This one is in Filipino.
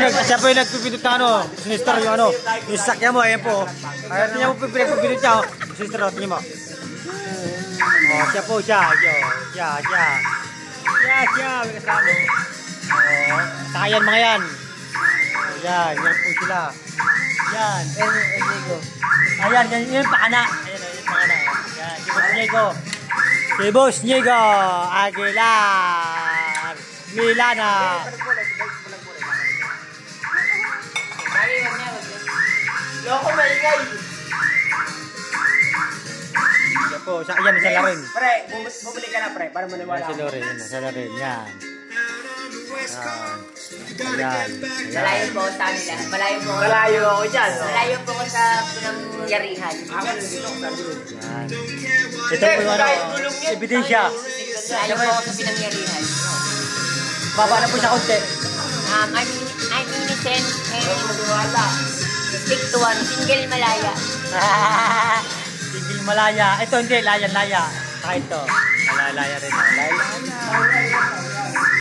siya po yung nagpipindot na ano, sinister yung ano, yung sakya mo, ayan po. Kaya tingnan mo po yung pinagpipindot niya, sinister, tingnan mo. Oh, siya po, siya, may kasama. Oh, sakayan mga yan. Yan po sila. Yan, ayan, yan yung pakana. Ayan, yung pakana. Yan, si Boss Diego. Si Boss Diego Aguilar Milana. Loko maingay. Yan po, yan, isa la rin. Pre, bumili ka na pre, para maniwala. Isa la rin, yan. Ayan. Malayo po ako sa kanila. Malayo ako dyan. Malayo po ako sa pinangyarihan. Yan. Ito po yung ano, ebidensya. Malayo po ako sa pinangyarihan. Baba na po siya konti. I'm innocent and stick to one. Single malaya. Single malaya. Ito hindi, laya. Kahit to. Laya rin. Laya.